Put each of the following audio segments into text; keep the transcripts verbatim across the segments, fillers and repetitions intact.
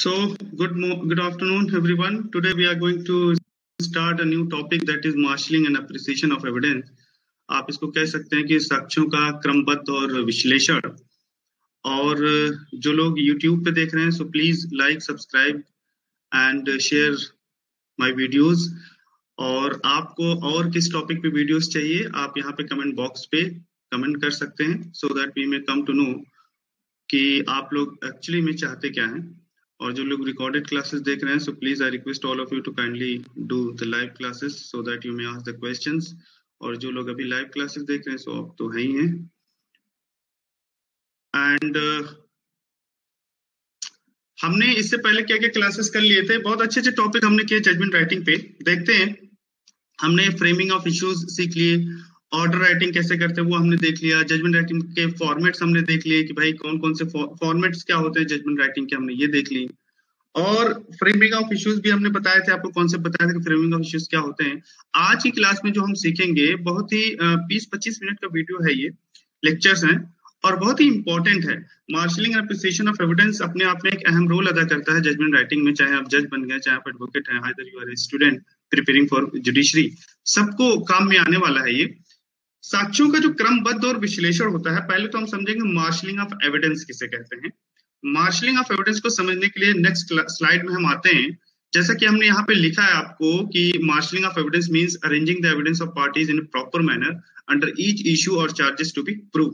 So, good mo- good afternoon, everyone. Today we are going to start a new topic that is marshalling and appreciation of evidence. आप इसको कह सकते हैं कि साक्ष्यों का क्रमबद्ध और विश्लेषण। और जो लोग YouTube पे देख रहे हैं, so please like, subscribe and share my videos. और आपको और किस टॉपिक पे वीडियोस चाहिए, आप यहाँ पे कमेंट बॉक्स पे कमेंट कर सकते हैं, so that we may come to know कि आप लोग एक्चुअली में चाहते क्या हैं। और जो लोग रिकॉर्डेड क्लासेस देख रहे हैं, so please I request all of you to kindly do the live classes so that you may ask the questions. और जो लोग अभी लाइव क्लासेस देख रहे हैं, सो आप तो है ही हैं। एंड uh, हमने इससे पहले क्या क्या क्लासेस कर लिए थे, बहुत अच्छे अच्छे टॉपिक हमने किए जजमेंट राइटिंग पे। देखते हैं, हमने फ्रेमिंग ऑफ इश्यूज सीख लिए, ऑर्डर राइटिंग कैसे करते हैं वो हमने देख लिया, जजमेंट राइटिंग के फॉर्मेट्स हमने देख लिए कि भाई कौन कौन से फॉर्मेट्स क्या होते हैं जजमेंट राइटिंग के, हमने ये देख ली। और फ्रेमिंग ऑफ इश्यूज भी हमने बताए थे, आपको कॉन्सेप्ट बताया था कि फ्रेमिंग ऑफ इश्यूज क्या होते हैं। आज की क्लास में जो हम सीखेंगे, बहुत ही बीस पच्चीस मिनट का वीडियो है, ये लेक्चर्स हैं और बहुत ही इंपॉर्टेंट है। Marshalling and appreciation of evidence अपने आप में एक अहम रोल अदा करता है जजमेंट राइटिंग में, चाहे आप जज बन गए, चाहे आप एडवोकेट हैं, either you are a student preparing for judiciary, सबको काम में आने वाला है ये। साक्ष्यों का जो क्रमबद्ध और विश्लेषण होता है, पहले तो हम समझेंगे मार्शलिंग ऑफ एविडेंस किसे कहते हैं। मार्शलिंग ऑफ एविडेंस को समझने के लिए नेक्स्ट स्लाइड में हम आते हैं। जैसा कि हमने यहाँ पे लिखा है आपको कि marshalling of evidence means arranging the evidence of parties in proper manner under each issue और charges to be prove.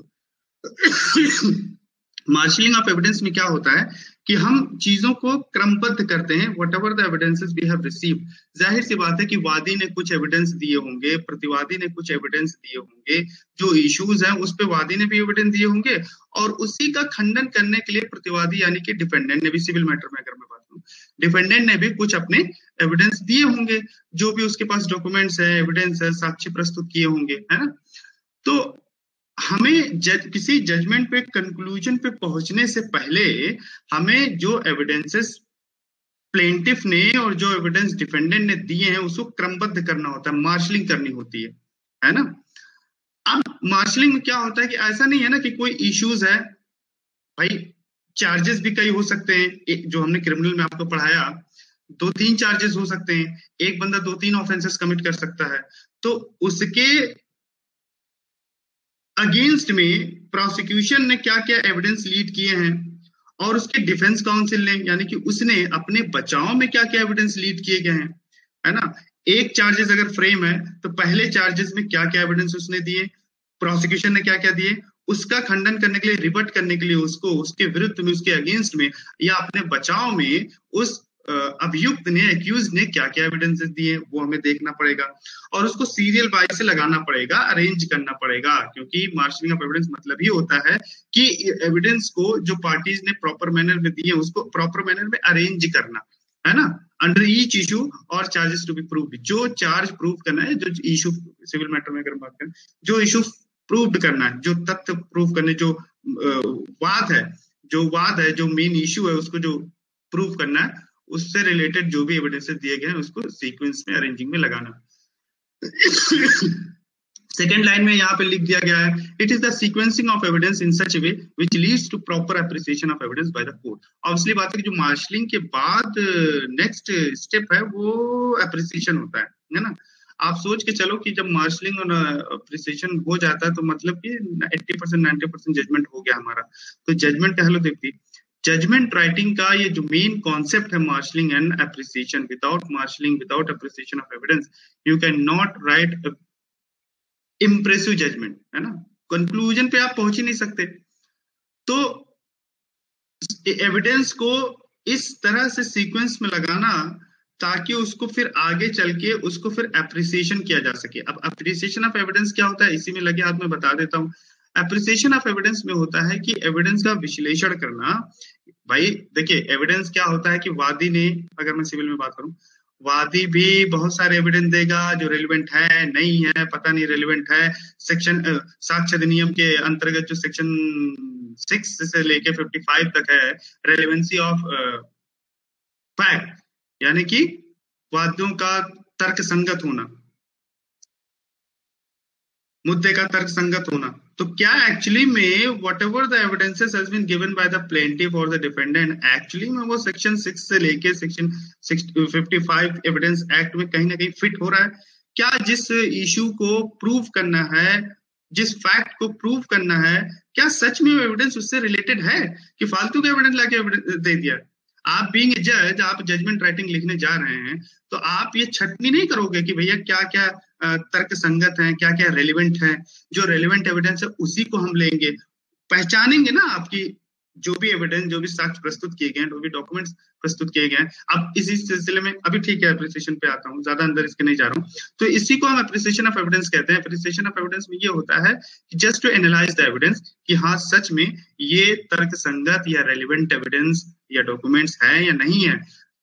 Marshalling of evidence में क्या होता है कि हम चीजों को क्रमबद्ध करते हैं, whatever the evidences we have received. जाहिर सी बात है कि वादी ने कुछ एविडेंस दिए होंगे, प्रतिवादी ने कुछ एविडेंस दिए होंगे, जो इश्यूज हैं उस पे वादी ने भी एविडेंस दिए होंगे, और उसी का खंडन करने के लिए प्रतिवादी यानी कि डिफेंडेंट ने भी, सिविल मैटर में अगर मैं बात करूं, डिफेंडेंट ने भी कुछ अपने एविडेंस दिए होंगे, जो भी उसके पास डॉक्यूमेंट्स है, एविडेंस है, साक्ष्य प्रस्तुत किए होंगे, है ना। तो हमें जज, किसी जजमेंट पे, कंक्लूजन पे पहुंचने से पहले हमें जो एविडेंसेस प्लेंटिफ ने और जो एविडेंस डिफेंडेंट ने दिए हैं उसको क्रमबद्ध करना होता है, मार्शलिंग करनी होती है, है ना। अब मार्शलिंग में क्या होता है कि ऐसा नहीं है ना कि कोई इश्यूज है, भाई चार्जेस भी कई हो सकते हैं। जो हमने क्रिमिनल में आपको पढ़ाया, दो तीन चार्जेस हो सकते हैं, एक बंदा दो तीन ऑफेंसेस कमिट कर सकता है, तो उसके अगेंस्ट में प्रोसिक्यूशन ने क्या क्या एविडेंस लीड किए हैं, और उसके डिफेंस काउंसिल ने यानी कि उसने अपने बचाव में क्या क्या एविडेंस लीड किए गए हैं, है ना। एक चार्जेस अगर फ्रेम है तो पहले चार्जेस में क्या क्या एविडेंस उसने दिए, प्रोसिक्यूशन ने क्या क्या दिए, उसका खंडन करने के लिए, रिबट करने के लिए, उसको उसके विरुद्ध में, उसके अगेंस्ट में या अपने बचाव में उस अभियुक्त ने, एक्यूज ने क्या क्या एविडेंसेस दिए, वो हमें देखना पड़ेगा। और उसको सीरियल वाइज से लगाना पड़ेगा, अरेंज करना पड़ेगा, क्योंकि मार्शलिंग ऑफ एविडेंस मतलब ही होता है कि एविडेंस को जो पार्टीज ने प्रॉपर मैनर में दिए उसको प्रॉपर मैनर में अरेंज करना, है ना, अंडर ईच इशू और चार्जेस टू बी प्रूव। जो चार्ज प्रूव करना है, जो इशू, सिविल मैटर में अगर बात करें, जो इशू प्रूव करना है, जो तथ्य प्रूव करने, जो वाद है, जो वाद है, जो मेन इशू है, उसको जो प्रूव करना है, उससे रिलेटेड जो भी एविडेंसेस दिए गए हैं उसको सीक्वेंस में, अरेंजिंग में लगाना। सेकेंड लाइन में यहाँ पे लिख दिया गया है, it is the sequencing of evidence in such way which leads to proper appreciation of evidence by the court. Obviously बात है कि जो मार्शलिंग के बाद नेक्स्ट स्टेप है वो एप्रिसिएशन होता है, है ना। आप सोच के चलो कि जब मार्शलिंग और एप्रिसिएशन हो जाता है तो मतलब कि अस्सी परसेंट नब्बे परसेंट जजमेंट हो गया हमारा। तो जजमेंट का हेलो देखिए, जजमेंट राइटिंग का ये जो मेन कॉन्सेप्ट है, marshalling and appreciation, without marshalling, without appreciation of evidence you can not write impressive judgment, है ना। कंक्लूजन पे आप पहुंच ही नहीं सकते। तो एविडेंस को इस तरह से सीक्वेंस में लगाना ताकि उसको फिर आगे चल के उसको फिर एप्रिसिएशन किया जा सके। अब एप्रिसिएशन ऑफ एविडेंस क्या होता है, इसी में लगे हाथ में बता देता हूँ। एप्रिसिएशन ऑफ एविडेंस में होता है कि एविडेंस का विश्लेषण करना। भाई देखिए, एविडेंस क्या होता है कि वादी ने, अगर मैं सिविल में बात करूं, वादी भी बहुत सारे एविडेंस देगा जो रेलिवेंट है, नहीं है, पता नहीं रेलिवेंट है। सेक्शन साक्ष्य अधिनियम के अंतर्गत जो सेक्शन सिक्स से लेके फिफ्टी फाइव तक है, रेलिवेंसी ऑफ फैक्ट, यानी कि वाद्यों का तर्क संगत होना, मुद्दे का तर्क संगत होना। तो क्या एक्चुअली में whatever the evidences has been given by the plaintiff और द डिफेंडेंट, एक्चुअली में वो सेक्शन सिक्स से लेके section fifty five evidence act में कहीं ना कहीं फिट हो रहा है? क्या जिस इशू को प्रूव करना है, जिस फैक्ट को प्रूव करना है, क्या सच में एविडेंस उससे रिलेटेड है कि फालतू का एविडेंस लाके दे दिया? आप बीइंग ए जज, आप जजमेंट राइटिंग लिखने जा रहे हैं, तो आप ये छटनी नहीं करोगे कि भैया क्या क्या तर्क संगत है, क्या क्या रेलिवेंट है। जो रेलिवेंट एविडेंस है उसी को हम लेंगे, पहचानेंगे ना आपकी जो भी एविडेंस, जो भी साक्ष्य प्रस्तुत किए गए हैं, जो भी डॉक्यूमेंट्स प्रस्तुत किए गए हैं। अब इसी सिलसिले में अभी ठीक है एप्रिसिएशन पे आता हूँ, ज्यादा अंदर इसके नहीं जा रहा हूँ। तो इसी को हम एप्रिसिएशन ऑफ एविडेंस कहते हैं। एप्रिसिएशन ऑफ एविडेंस में ये होता है just to analyse the evidence कि हाँ सच में ये तर्क संगत या रेलिवेंट एविडेंस या डॉक्यूमेंट्स है या नहीं है।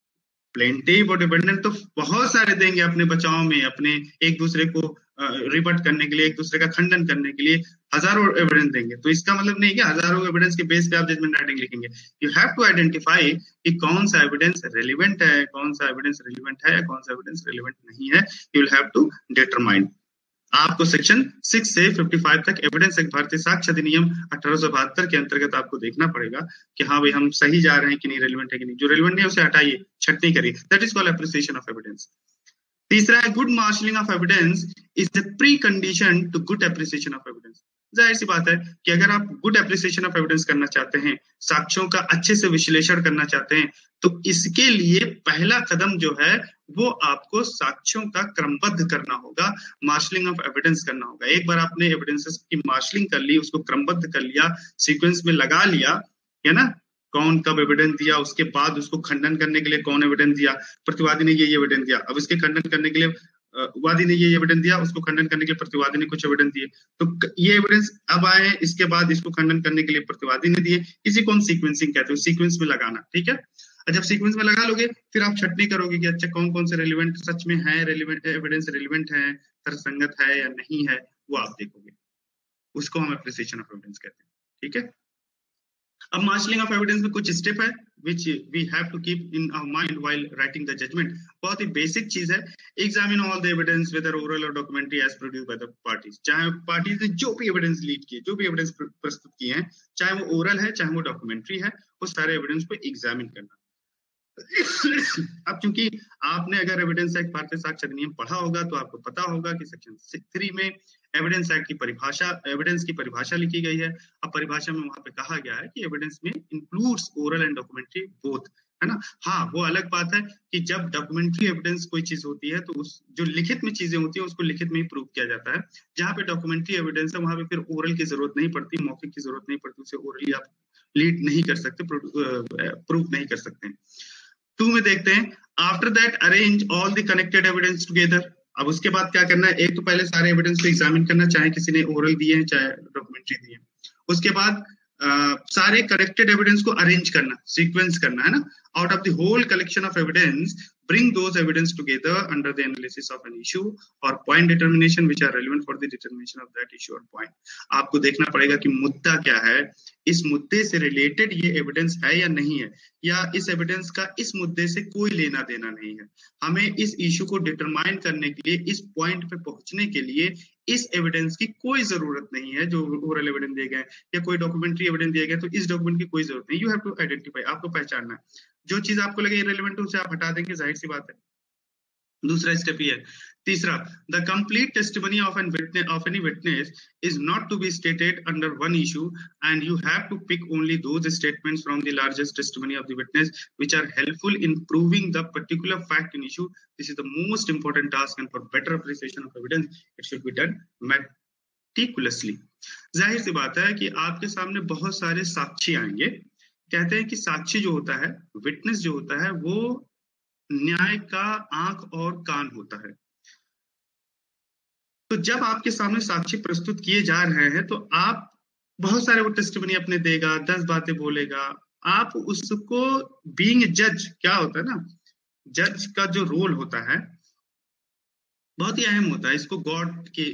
प्लेंटिफ और डिपेंडेंट तो बहुत सारे देंगे अपने बचाव में, अपने एक दूसरे को रिबट करने के लिए, एक दूसरे का खंडन करने के लिए हजारों एविडेंस देंगे। तो इसका मतलब नहीं कि हजारों एविडेंस के बेस पे आप जजमेंट राइटिंग लिखेंगे। यू हैव टू आइडेंटिफाई कि कौन सा एविडेंस रेलिवेंट है, कौन सा एविडेंस रेलिवेंट है, कौन सा एविडेंस रेलिवेंट नहीं है। You will have to determine. आपको सेक्शन सिक्स से फिफ्टी फाइव तक एविडेंस एक्ट भारतीय साक्ष्य अधिनियम अठारह सौ बहत्तर के अंतर्गत आपको देखना पड़ेगा कि हाँ भाई हम सही जा रहे हैं कि नहीं, रेलिवेंट है कि नहीं। जो रेलिवेंट नहीं है उसे हटाइए, छटनी करिए। That is called appreciation of evidence. तीसरा है good marshalling of evidence is the precondition to good appreciation of evidence. जाहिर सी बात है कि अगर आप गुड एप्रिसिएशन ऑफ एविडेंस करना चाहते हैं, साक्ष्यों का अच्छे से विश्लेषण करना चाहते हैं, तो इसके लिए पहला कदम जो है वो आपको साक्ष्यों का क्रमबद्ध करना होगा, मार्शलिंग ऑफ एविडेंस करना होगा। एक बार आपने एविडेंसेस की मार्शलिंग कर ली, उसको क्रमबद्ध कर लिया, सीक्वेंस में लगा लिया, है ना, कौन कब एविडेंस दिया, उसके बाद उसको खंडन करने के लिए कौन एविडेंस दिया, प्रतिवादी ने ये एविडेंस दिया, अब इसके खंडन करने के लिए वादी ने ये एविडेंस दिया, उसको खंडन करने के लिए प्रतिवादी ने कुछ एविडेंस दिए, तो ये एविडेंस अब आए हैं, इसके बाद इसको खंडन करने के लिए प्रतिवादी ने दिए। इसी को हम सीक्वेंसिंग कहते हैं, सीक्वेंस में लगाना। ठीक है, जब सीक्वेंस में लगा लोगे फिर आप छटनी करोगे कि अच्छा कौन कौन से रेलिवेंट सच में है, रेलिवेंट एविडेंस रेलिवेंट है, तर्कसंगत है या नहीं है, वो आप देखोगे। उसको हम एप्रिसिएशन ऑफ एविडेंस कहते हैं। ठीक है, अब मार्शलिंग ऑफ एविडेंस में कुछ स्टेप है which we have to keep in our mind while writing the judgment। बहुत ही बेसिक चीज है। Examine all the evidence whether oral or documentary as produced by the parties। चाहे पार्टीज ने जो भी एविडेंस लीड किए, जो भी एविडेंस प्रस्तुत किए हैं, चाहे वो ओरल है चाहे वो डॉक्यूमेंट्री है, वो सारे एविडेंस को एग्जामिन करना। अब चूंकि आपने अगर एविडेंस एक्ट भारतीय साक्ष्य अधिनियम पढ़ा होगा तो आपको पता होगा कि सेक्शन थ्री में एविडेंस एक्ट की परिभाषा, एविडेंस की परिभाषा लिखी गई है। अब परिभाषा में वहां पे कहा गया है कि एविडेंस में includes oral and documentary both, है ना। हाँ, वो अलग बात है कि जब डॉक्यूमेंट्री एविडेंस कोई चीज होती है तो उस जो लिखित में चीजें होती है उसको लिखित में ही प्रूव किया जाता है। जहाँ पे डॉक्यूमेंट्री एविडेंस है वहां पे फिर ओरल की जरूरत नहीं पड़ती, मौखिक की जरूरत नहीं पड़ती, उसे ओरली आप लीड नहीं कर सकते, प्रूव नहीं कर सकते। टू में देखते हैं after that arrange all the connected evidence together. अब उसके बाद क्या करना है, एक तो पहले सारे एविडेंस को एग्जामिन करना, चाहे किसी ने ओरल दिए हैं चाहे डॉक्यूमेंट्री दिए हैं। उसके बाद Uh, सारे कनेक्टेड एविडेंस को अरेंज करना, सीक्वेंस करना, है ना। Out of the whole collection of evidence bring those evidence together under the analysis of an issue or point determination which are relevant for the determination of that issue or point। आपको देखना पड़ेगा कि मुद्दा क्या है, इस मुद्दे से रिलेटेड ये एविडेंस है या नहीं है, या इस एविडेंस का इस मुद्दे से कोई लेना देना नहीं है। हमें इस इशू को डिटरमाइन करने के लिए, इस पॉइंट पे पहुंचने के लिए इस एविडेंस की कोई जरूरत नहीं है जो ओरल एविडेंस दिए गए या कोई डॉक्यूमेंट्री एविडेंस दिया गया, तो इस डॉक्यूमेंट की कोई जरूरत नहीं। यू हैव टू आइडेंटिफाई, आपको पहचानना है। जो चीज आपको लगे इरेलेवेंट उसे आप हटा देंगे, जाहिर सी बात है। दूसरा स्टेप ये है। तीसरा, the complete testimony of an witness of any witness is not to be stated under one issue and you have to pick only those statements from the largest testimony of the witness which are helpful in proving the particular fact in issue. This is the most important task and for better appreciation of evidence it should be done meticulously. जाहिर सी बात है कि आपके सामने बहुत सारे साक्षी आएंगे। कहते हैं कि साक्षी जो होता है, विटनेस जो होता है, वो न्याय का आंख और कान होता है। तो जब आपके सामने साक्षी प्रस्तुत किए जा रहे हैं तो आप बहुत सारे वो टेस्टिमनी अपने देगा, दस बातें बोलेगा, आप उसको बीइंग जज, क्या होता है ना, जज का जो रोल होता है बहुत ही अहम होता है, इसको गॉड के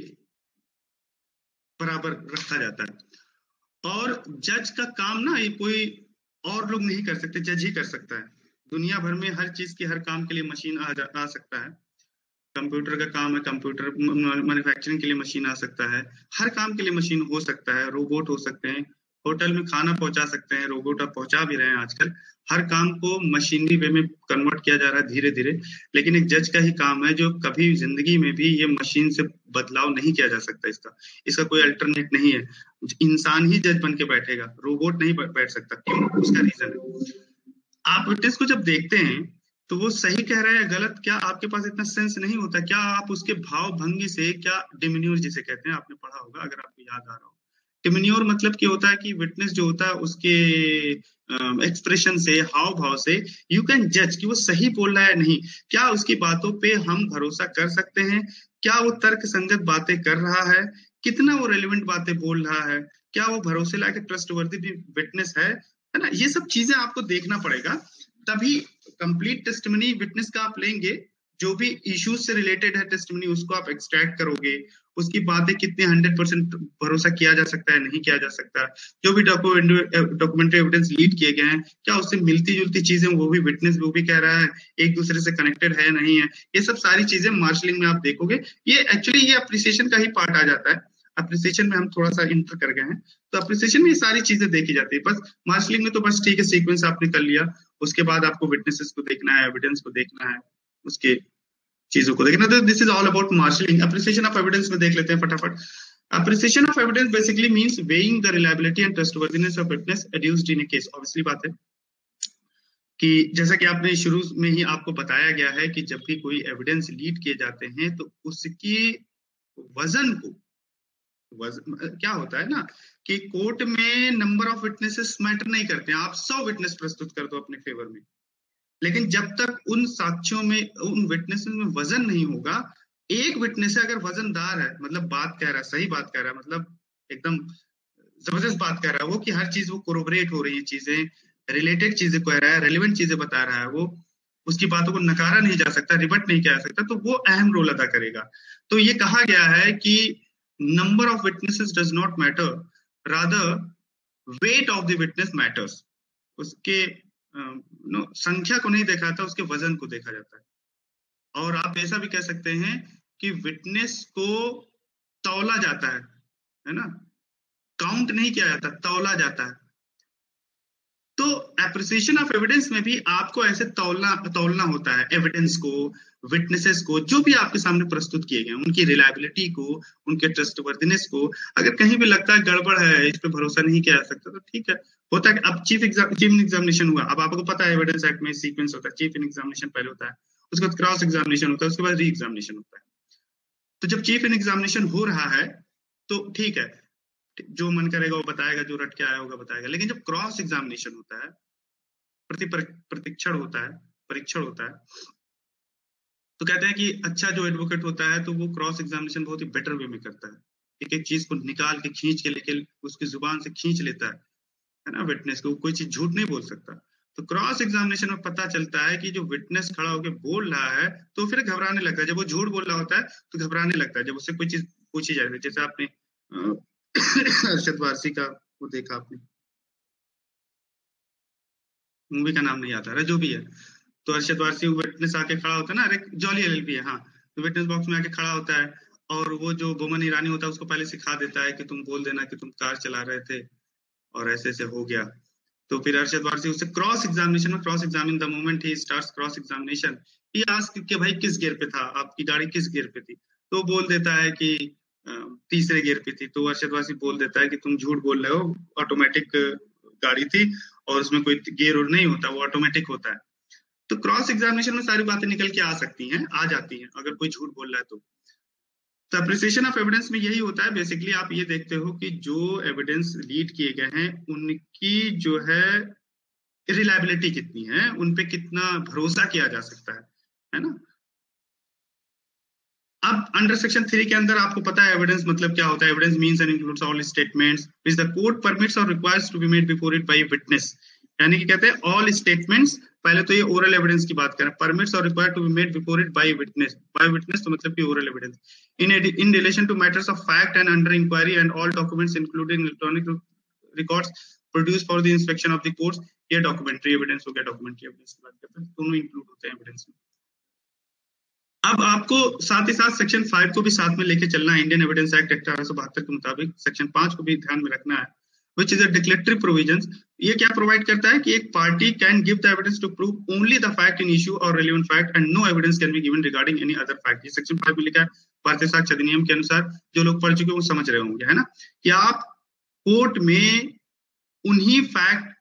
बराबर रखा जाता है। और जज का काम ना ये कोई और लोग नहीं कर सकते, जज ही कर सकता है। दुनिया भर में हर चीज की, हर काम के लिए मशीन आ, आ सकता है, कंप्यूटर का काम है, कंप्यूटर मैन्युफैक्चरिंग के लिए मशीन आ सकता है, हर काम के लिए मशीन हो सकता है, रोबोट हो सकते हैं, होटल में खाना पहुंचा सकते हैं, रोबोट आप पहुंचा भी रहे हैं आजकल। हर काम को मशीनरी वे में कन्वर्ट किया जा रहा है धीरे धीरे। लेकिन एक जज का ही काम है जो कभी जिंदगी में भी ये मशीन से बदलाव नहीं किया जा सकता, इसका इसका कोई अल्टरनेट नहीं है। इंसान ही जज बन के बैठेगा, रोबोट नहीं बैठ सकता। क्यों? उसका रीजन है, आप विटनेस को जब देखते हैं तो वो सही कह रहा है गलत, क्या आपके पास इतना सेंस नहीं होता? क्या आप उसके भाव भंगी से, क्या डिमिन्योर जिसे कहते हैं, आपने पढ़ा होगा अगर आपको याद आ रहा हो। डिमिन्योर मतलब क्या होता है कि विटनेस जो होता है उसके एक्सप्रेशन से, हाव भाव से यू कैन जज कि वो सही बोल रहा है नहीं। क्या उसकी बातों पे हम भरोसा कर सकते हैं? क्या वो तर्क संगत बातें कर रहा है? कितना वो रेलिवेंट बातें बोल रहा है? क्या वो भरोसे लायक ट्रस्टवर्दी भी विटनेस है है ना? ये सब चीजें आपको देखना पड़ेगा, तभी कंप्लीट टेस्टिमनी विटनेस का आप लेंगे। जो भी इश्यूज से रिलेटेड है टेस्टिमनी, उसको आप एक्सट्रैक्ट करोगे, उसकी बातें कितने हंड्रेड परसेंट भरोसा किया जा सकता है, नहीं किया जा सकता। जो भी डॉक्यूमेंट्री एविडेंस लीड किए गए हैं, क्या उससे मिलती जुलती चीजें वो भी विटनेस वो भी कह रहा है, एक दूसरे से कनेक्टेड है नहीं है? ये सब सारी चीजें मार्शलिंग में आप देखोगे। ये एक्चुअली ये अप्रिसिएशन का ही पार्ट आ जाता है। अप्रिसिएशन में हम थोड़ा सा इंटर कर गए हैं, तो अप्रिसिएशन में ये सारी चीजें देखी जाती है। बस मार्शलिंग में तो बस ठीक है, सीक्वेंस आपने कर लिया, उसके बाद आपको विटनेसेस को देखना है, एविडेंस को देखना है, उसके चीजों को देखना। तो this is all about marshalling. Appreciation of evidence में देख लेते हैं फटाफट। Appreciation of evidence basically means weighing the reliability and trustworthiness of witness adduced in a case. Obviously बात है कि जैसा कि आपने शुरू में ही आपको बताया गया है कि जब भी कोई एविडेंस लीड किए जाते हैं तो उसकी वजन को वजन, क्या होता है ना कि कोर्ट में नंबर ऑफ विटनेसेस मैटर नहीं करते हैं। आप सौ विटनेस प्रस्तुत कर दो अपने फेवर में, लेकिन जब तक उन साक्ष्यों में, उन विटनेसेस में वजन नहीं होगा, एक विटनेस अगर वजनदार है, मतलब बात कह रहा है, सही बात कह रहा है, मतलब एकदम जबरदस्त बात कह रहा है वो, कि हर चीज वो कोरोबरेट हो रही है, चीजें रिलेटेड चीजें कह रहा है, रेलिवेंट चीजें बता रहा है, वो उसकी बातों को नकारा नहीं जा सकता, रिबट नहीं किया जा सकता, तो वो अहम रोल अदा करेगा। तो ये कहा गया है कि number of witnesses does not matter, rather weight of the witness matters. उसके नो संख्या को नहीं देखा जाता, उसके वजन को देखा जाता है। और आप ऐसा भी कह सकते हैं कि विटनेस को तौला जाता है है ना, काउंट नहीं किया जाता, तौला जाता है। तो एप्रिसिएशन ऑफ एविडेंस में भी आपको ऐसे तौलना तौलना होता है एविडेंस को, विटनेसेस को, जो भी आपके सामने प्रस्तुत किए गए, उनकी रिलायबिलिटी को, उनके ट्रस्टवर्दीनेस को। अगर कहीं भी लगता है गड़बड़ है, इस पे भरोसा नहीं किया जा सकता, तो ठीक है, होता है। अब चीफ एग्जाम चीफ एग्जामिनेशन हुआ, अब आपको पता है एविडेंस एक्ट में सीक्वेंस होता है, चीफ इन एग्जामिनेशन पहले होता है, उसके बाद क्रॉस एग्जामिनेशन होता है, उसके बाद री एग्जामिनेशन होता है। तो जब चीफ इन एग्जामिनेशन हो रहा है तो ठीक है, जो मन करेगा वो बताएगा, जो रट के आया होगा बताएगा। लेकिन जब क्रॉस एग्जामिनेशन होता है, प्रति प्रशिक्षण होता है, परीक्षण होता है, तो कहते हैं कि अच्छा जो एडवोकेट होता है तो वो क्रॉस एग्जामिनेशन बहुत ही बेटर वे में करता है, एक एक चीज को निकाल के खींच के लेके उसकी जुबान से खींच लेता है है ना, विटनेस को कोई चीज झूठ नहीं बोल सकता। तो क्रॉस एग्जामिनेशन में पता चलता है कि जो विटनेस खड़ा होकर बोल रहा है तो फिर घबराने लगता है, जब वो झूठ बोल रहा होता है तो घबराने लगता है, जब उससे कोई चीज पूछी जाए। जैसे आपने अरशद वारसी का वो देखा, आपने मूवी का नाम नहीं आता है, जो भी है, तो अरशद वारसी विटनेस आके खड़ा होता है ना, अरे जॉली एलएलबी है, हाँ, तो विटनेस बॉक्स में आके खड़ा होता है और वो जो बोमन ईरानी होता है उसको पहले सिखा देता है कि तुम बोल देना कि तुम कार चला रहे थे और ऐसे ऐसे हो गया। तो फिर अरशद वारसी उससे क्रॉस एग्जामिनेशन में, क्रॉस एग्जामिन द मोमेंट ही स्टार्ट्स क्रॉस एग्जामिनेशन, ही आस्क कि भाई किस गियर पे था, आपकी गाड़ी किस गियर पे थी, तो बोल देता है कि अ, तीसरे गियर पे थी। तो अरशद वारसी बोल देता है कि तुम झूठ बोल रहे हो, ऑटोमेटिक गाड़ी थी और उसमें कोई गियर और नहीं होता, वो ऑटोमेटिक होता है। तो क्रॉस एग्जामिनेशन में सारी बातें निकल के आ सकती हैं, आ जाती हैं, अगर कोई झूठ बोल रहा है तो। तो अप्रिसिएशन ऑफ एविडेंस में यही होता है बेसिकली, आप ये देखते हो कि जो एविडेंस लीड किए गए हैं उनकी जो है रिलायबिलिटी कितनी है, उनपे कितना भरोसा किया जा सकता है है ना। अब अंडर सेक्शन थ्री के अंदर आपको पता है एविडेंस मतलब क्या होता है। Evidence means and includes all statements which the court permits और requires to be made before it by witness. यानी कि कहते हैं ऑल स्टेटमेंट्स, पहले तो ये ओरल एविडेंस की बात करें, परमिट्स और required to be made before it by witness. By witness तो मतलब कि oral evidence in in relation to matters of fact and under inquiry and all documents including electronic records produce for the inspection of the courts. ये documentary evidence हो गया, documentary evidence की बात करते हैं, दोनों इंक्लूड होते हैं एविडेंस में। अब आपको साथ ही साथ सेक्शन फाइव को भी साथ में लेके चलना है, इंडियन एविडेंस एक्ट अठारह सौ बहत्तर के मुताबिक सेक्शन पांच को भी ध्यान में रखना है, which is a declaratory provisions। ये क्या प्रोवाइड करता है कि एक party can give the evidence to prove only the fact in issue और relevant fact and no evidence can be given regarding any other fact. ये सेक्शन फाइव में लिखा है भारतीय साक्ष्य अधिनियम के अनुसार, जो लोग पढ़ चुके हैं वो समझ रहे होंगे, है ना, कि आप कोर्ट में उन्हीं फैक्ट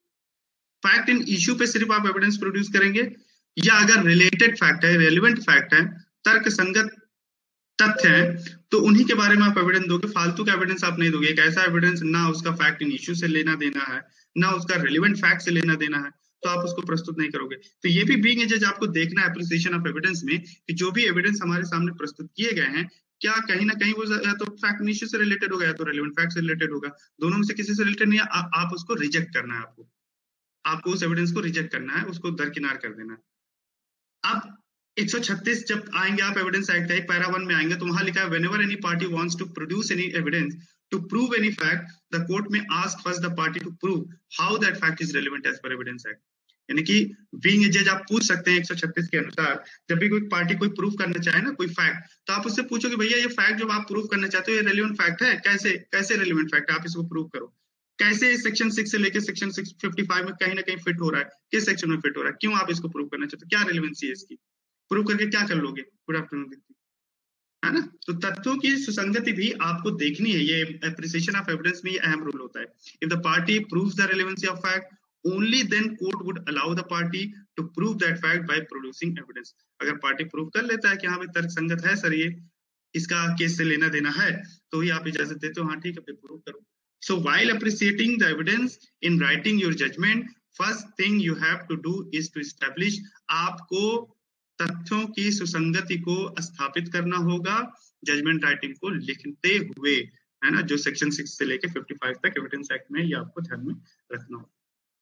फैक्ट इन इश्यू पे सिर्फ आप एविडेंस प्रोड्यूस करेंगे, या अगर रिलेटेड फैक्ट है, रेलेवेंट फैक्ट है, तर्क संगत तथ्य है, तो उन्हीं के बारे में आप एविडेंस दोगे, फालतू का एविडेंस आप नहीं दोगे। एक ऐसा एविडेंस ना उसका फैक्ट इन इश्यू से लेना देना है, ना उसका रेलेवेंट फैक्ट से लेना देना है, तो आप उसको प्रस्तुत नहीं करोगे। तो ये भी बीइंग ए जज आपको देखना है एप्रिसिएशन ऑफ एविडेंस में कि जो भी एविडेंस हमारे सामने प्रस्तुत किए गए हैं, क्या कहीं ना कहीं वो या तो फैक्ट इन इश्यू से रिलेटेड होगा या तो रेलेवेंट फैक्ट से रिलेटेड होगा, दोनों में से किसी से रिलेटेड नहीं है, आ, आप उसको रिजेक्ट करना है, आपको आपको उस एविडेंस को रिजेक्ट करना है, उसको दरकिनार कर देना है। अब एक सौ छत्तीस जब आएंगे आप एविडेंस एक्ट है, पैरा वन में आएंगे, तो वहां लिखा है whenever any party wants to produce any evidence to prove any fact, the court may ask first the party to prove how that fact is relevant as per evidence act. यानी कि being a जज आप पूछ सकते हैं एक सौ छत्तीस के अनुसार, जब भी कोई पार्टी कोई प्रूव करना चाहे ना कोई फैक्ट, तो आप उससे पूछोगे भैया ये फैक्ट जो आप प्रूव करना चाहते हो ये रेलेवेंट फैक्ट है, कैसे कैसे रेलेवेंट फैक्ट है, आप इसको प्रूव करो, कैसे सेक्शन सिक्स से लेकर सेक्शन सिक्स फिफ्टी फाइव में कहीं ना कहीं फिट हो रहा है, किस सेक्शन में फिट हो रहा है, क्यों आप इसको प्रूव करना चाहते हो, क्या रेलेवेंसी है इसकी, प्रूव करके क्या कर लोगे। गुड आफ्टरनून, है ना। तो तथ्यों की सुसंगति भी आपको देखनी है, ये एप्रिसिएशन ऑफ एविडेंस में ये अहम रोल होता है। If the party proves the relevancy of fact only then court would allow the party to prove that fact by producing evidence. अगर पार्टी प्रूव कर लेता है कि हाँ भाई तर्क संगत है सर, ये इसका केस से लेना देना है, तो ही आप इजाजत देते हो, हाँ ठीक है प्रूव करो। So while appreciating the evidence in writing your judgment, first thing you have to do is to establish, आपको तथ्यों की सुसंगति को स्थापित करना होगा जजमेंट राइटिंग को लिखते हुए, है ना, जो सेक्शन सिक्स से लेके फिफ्टी फाइव तक एविडेंस एक्ट में, ये आपको ध्यान में रखना होगा।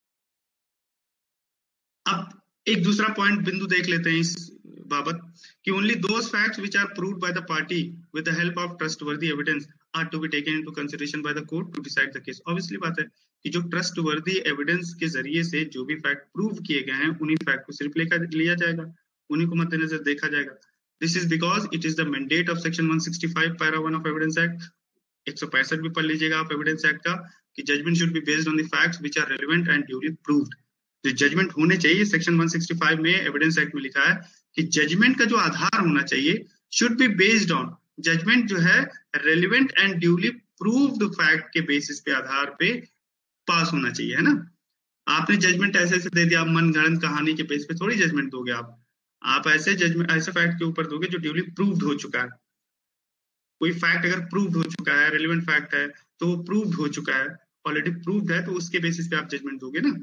अब एक दूसरा पॉइंट बिंदु देख लेते हैं इस बाबत कि only those facts which are proved by the party with the help of trustworthy evidence are to be taken into consideration by the court to decide the case. Obviously बात है कि जो ट्रस्टवर्दी एविडेंस के जरिए से जो भी fact prove किए गए हैं, उन्हीं फैक्ट को सिर्फ लेकर लिया जाएगा, उन्हीं को मद्देनजर देखा जाएगा। This is because it is the mandate of section one sixty five para one of evidence act. एक सौ पैंसठ भी पढ़ लीजिएगा आप एविडेंस एक्ट का, कि judgment should be based on the facts which are relevant and duly proved. जो जजमेंट होने चाहिए, सेक्शन वन सिक्सटी फाइव में एविडेंस एक्ट में लिखा है कि जजमेंट का जो आधार होना चाहिए should be based on, judgment जो है relevant and duly proved fact के बेसिस पे आधार पे पास होना चाहिए, है ना। आपने जजमेंट ऐसे ऐसे दे दिया, आप मनगढ़ंत कहानी के बेस पे थोड़ी जजमेंट दोगे आप आप ऐसे जजमेंट ऐसे फैक्ट के ऊपर दोगे जो ड्यूली प्रूव्ड हो चुका है। कोई फैक्ट अगर प्रूव्ड हो चुका है, रेलेवेंट फैक्ट है, तो वो प्रूव्ड हो चुका है, ऑलरेडी प्रूव्ड है, तो उसके बेसिस पे आप जजमेंट दोगे ना।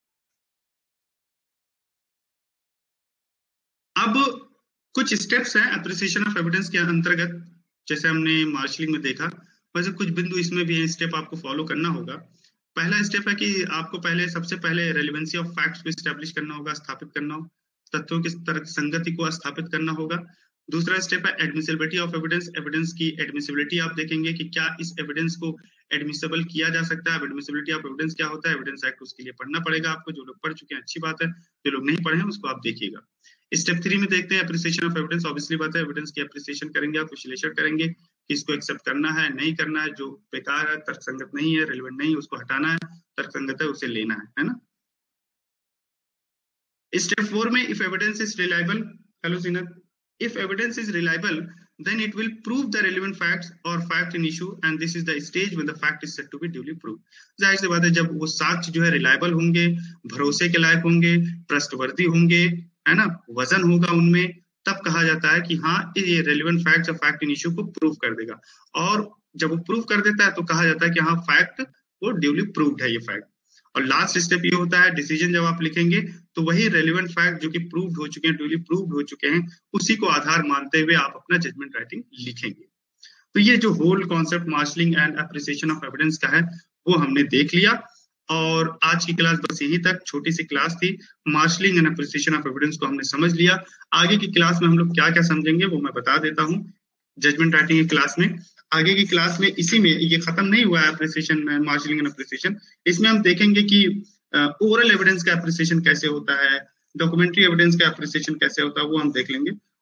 अब कुछ स्टेप्स हैं एप्रिसिएशन ऑफ एविडेंस के अंतर्गत, जैसे हमने मार्शलिंग में देखा, वैसे कुछ बिंदु इसमें भी है, स्टेप आपको फॉलो करना होगा। पहला स्टेप है कि आपको पहले सबसे पहले रेलेवेंसी ऑफ फैक्ट्स को एस्टैब्लिश करना होगा, स्थापित करना होगा, तथ्यों की तर्क संगति को स्थापित करना होगा। दूसरा स्टेप है एडमिसिबिलिटी ऑफ एविडेंस, एविडेंस की एडमिसिबिलिटी आप देखेंगे कि क्या इस एविडेंस को एडमिसिबल किया जा सकता है। एडमिसिबिलिटी ऑफ एविडेंस क्या होता है, एविडेंस एक्ट उसके लिए पढ़ना पड़ेगा आपको, जो लोग पढ़ चुके हैं अच्छी बात है, जो लोग नहीं पढ़े हैं उसको आप देखिएगा। स्टेप थ्री में देखते हैं एप्रिसिएशन ऑफ एविडेंस। ऑब्वियसली बात है, एविडेंस की एप्रिसिएशन करेंगे आप, विश्लेषण करेंगे कि इसको एक्सेप्ट करना है नहीं करना है, जो बेकार है, तर्कसंगत नहीं है, रेलेवेंट नहीं, उसको हटाना है, तर्कसंगत है उसे लेना है, है ना। स्टेप फोर में if evidence is reliable, hello Zeenat, if evidence is reliable then it will prove the relevant facts or fact in issue and this is the stage when the fact is said to be duly proved। जाहिर सी बात है, जब वो साक्ष्य जो है reliable होंगे, भरोसे के लायक होंगे, ट्रस्टवर्दी होंगे, है ना, वजन होगा उनमें, तब कहा जाता है कि हाँ ये रेलेवेंट फैक्ट्स और फैक्ट इन इश्यू को प्रूव कर देगा। और जब वो प्रूव कर देता है तो कहा जाता है कि हाँ फैक्ट वो ड्यूली प्रूव्ड है ये फैक्ट। और लास्ट स्टेप ये होता है डिसीजन, जब आप लिखेंगे तो वही रेलेवेंट फैक्ट जो कि प्रूव्ड हो चुके हैं, ड्यूली प्रूव्ड हो चुके हैं, उसी को आधार मानते हुए आप अपना जजमेंट राइटिंग लिखेंगे। तो ये जो whole concept marshalling and appreciation of evidence का है वो हमने देख लिया, और आज की क्लास बस यहीं तक, छोटी सी क्लास थी। Marshalling and appreciation of evidence को हमने समझ लिया। आगे की क्लास में हम लोग क्या क्या समझेंगे वो मैं बता देता हूँ जजमेंट राइटिंग की क्लास में। आगे की क्लास में इसी में ये खत्म नहीं हुआ है एप्रिसिएशन, मार्शलिंग एंड एप्रिसिएशन, इसमें हम देखेंगे कि ओरल uh, एविडेंस का एप्रिसिएशन कैसे होता है, डॉक्यूमेंट्री एविडेंस का एप्रिसिएशन कैसे होता है, वो हम देख लेंगे।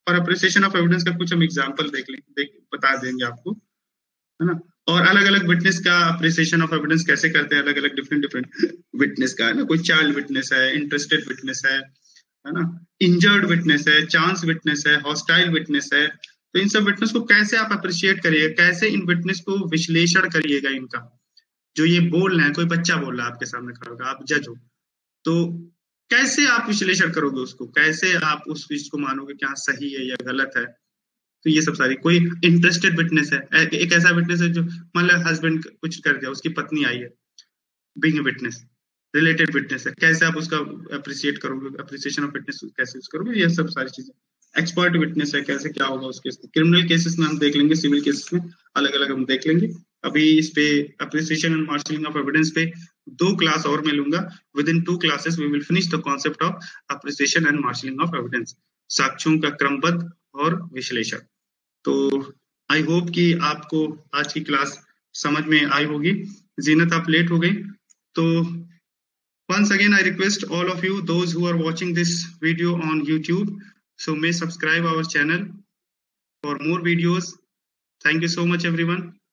और अप्रिसिएशन ऑफ एविडेंस का कुछ हम एग्जांपल देख लें देख बता देंगे आपको, है ना। और अलग अलग विटनेस का अप्रिसिएशन ऑफ एविडेंस कैसे करते हैं, अलग अलग डिफरेंट डिफरेंट विटनेस का, है ना। कोई चाइल्ड विटनेस है, इंटरेस्टेड विटनेस है है ना, इंजर्ड विटनेस है, चांस विटनेस है, हॉस्टाइल विटनेस है। तो इन सब विटनेस को कैसे आप अप्रिशिएट करिएगा, कैसे इन विटनेस को विश्लेषण करिएगा इनका। जो ये बोल रहे हैं, कोई बच्चा बोल रहा है आपके सामने खड़ा होगा, आप जज हो, तो कैसे आप विश्लेषण करोगे उसको, कैसे आप उस चीज को मानोगे क्या सही है या गलत है। तो ये सब सारी, कोई इंटरेस्टेड विटनेस है, एक ऐसा विटनेस है जो मान लो हस्बैंड कुछ कर दिया, उसकी पत्नी आई है, being a witness, related witness है, कैसे आप उसका अप्रिशिएट करोगे, अप्रिसिएशन ऑफ विटनेस कैसे यूज करोगे, ये सब सारी चीजें। एक्सपर्ट विटनेस है, कैसे क्या होगा उसके, क्रिमिनल केसेस में हम देख लेंगे, सिविल केसेस में अलग अलग हम देख लेंगे। अभी इस पे appreciation and marshalling of evidence पे दो क्लास और मैं लूंगा। Within two classes we will finish the concept of appreciation and marshalling of evidence, साक्ष्यों का क्रमबद्ध और विश्लेषण। तो आई होप कि आपको आज की क्लास समझ में आई होगी। जीनत आप लेट हो गई, तो once again I request all of you, those who are watching this video on YouTube, so may subscribe our channel for more videos. Thank you so much everyone.